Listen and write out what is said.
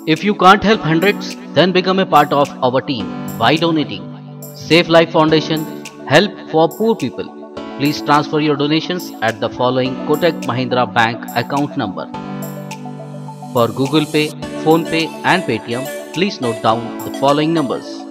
If you can't help hundreds, then become a part of our team by donating. Save Life Foundation, help for poor people. Please transfer your donations at the following Kotak Mahindra Bank account number. For Google Pay, Phone Pay and Paytm, please note down the following numbers: